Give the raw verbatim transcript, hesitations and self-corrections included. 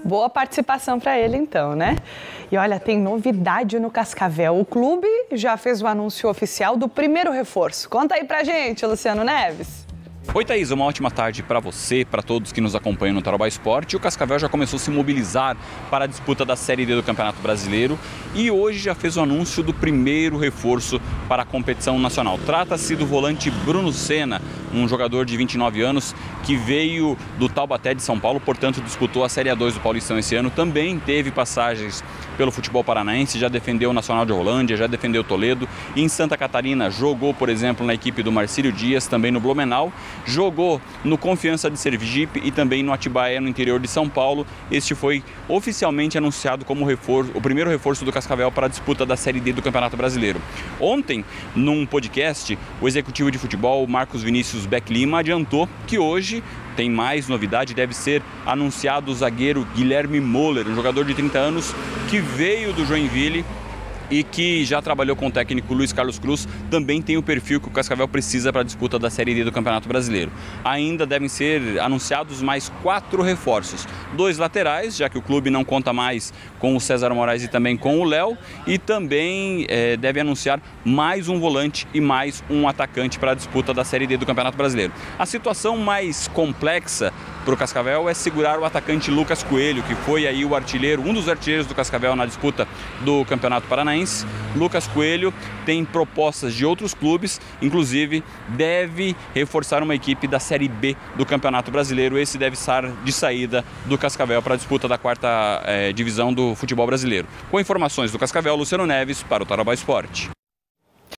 Boa participação para ele então, né? E olha, tem novidade no Cascavel. O clube já fez o anúncio oficial do primeiro reforço. Conta aí pra gente, Luciano Neves. Oi, Thaís, uma ótima tarde para você, para todos que nos acompanham no Tarobá Esporte. O Cascavel já começou a se mobilizar para a disputa da Série D do Campeonato Brasileiro e hoje já fez o anúncio do primeiro reforço para a competição nacional. Trata-se do volante Bruno Senna, um jogador de vinte e nove anos que veio do Taubaté de São Paulo, portanto disputou a Série A dois do Paulistão esse ano. Também teve passagens pelo futebol paranaense, já defendeu o Nacional de Rolândia, já defendeu Toledo. E em Santa Catarina jogou, por exemplo, na equipe do Marcílio Dias, também no Blumenau. Jogou no Confiança de Sergipe e também no Atibaia, no interior de São Paulo. Este foi oficialmente anunciado como reforço, o primeiro reforço do Cascavel para a disputa da Série D do Campeonato Brasileiro. Ontem, num podcast, o executivo de futebol, Marcos Vinícius Beck Lima, adiantou que hoje tem mais novidade, deve ser anunciado o zagueiro Guilherme Moller, um jogador de trinta anos que veio do Joinville e que já trabalhou com o técnico Luiz Carlos Cruz, também tem o perfil que o Cascavel precisa para a disputa da Série D do Campeonato Brasileiro. Ainda devem ser anunciados mais quatro reforços. Dois laterais, já que o clube não conta mais com o César Moraes e também com o Léo, e também é, deve anunciar mais um volante e mais um atacante para a disputa da Série D do Campeonato Brasileiro. A situação mais complexa para o Cascavel é segurar o atacante Lucas Coelho, que foi aí o artilheiro, um dos artilheiros do Cascavel na disputa do Campeonato Paranaense. Lucas Coelho tem propostas de outros clubes, inclusive deve reforçar uma equipe da Série B do Campeonato Brasileiro. Esse deve estar de saída do Cascavel para a disputa da quarta eh, divisão do futebol brasileiro. Com informações do Cascavel, Luciano Neves para o Tarobá Esporte.